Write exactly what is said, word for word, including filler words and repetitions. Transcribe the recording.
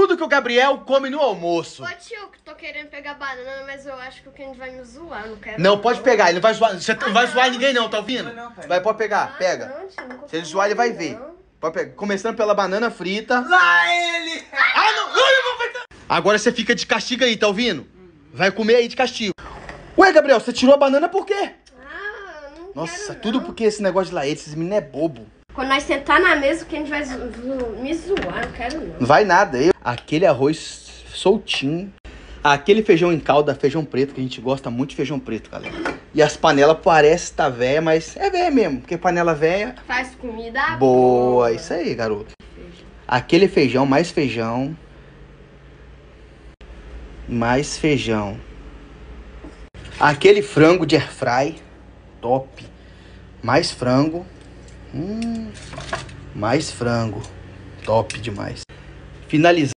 tudo que o Gabriel come no almoço. Ô tio, que tô querendo pegar banana, mas eu acho que o Kenny vai me zoar, não quero. Não, pode pegar, ele não vai zoar. Você Ah, não vai não. zoar ninguém não, tá ouvindo? Não, pai. Vai, pode pegar, Ah, pega. não, tio, não Se ele zoar, ele vai ver. não. Pode pegar. Começando pela banana frita. Lá ele! Ah, não! Ai, eu vou pegar. Agora você fica de castigo aí, tá ouvindo? Vai comer aí de castigo. Ué, Gabriel, você tirou a banana por quê? Ah, não Nossa, quero, tudo não. porque esse negócio de laete, esses meninos é bobo. Quando nós sentar na mesa, o Kenny vai zo- zo- me zoar, não quero não. Não vai nada. Eu... Aquele arroz soltinho. Aquele feijão em calda, feijão preto, que a gente gosta muito de feijão preto, galera. E as panelas parecem estar velha, mas é velha mesmo. Porque panela velha... Faz comida Boa, boa. isso aí, garoto. Aquele feijão, mais feijão. Mais feijão. Aquele frango de airfry. Top. Mais frango. Hum, mais frango. Top demais. Finalizando.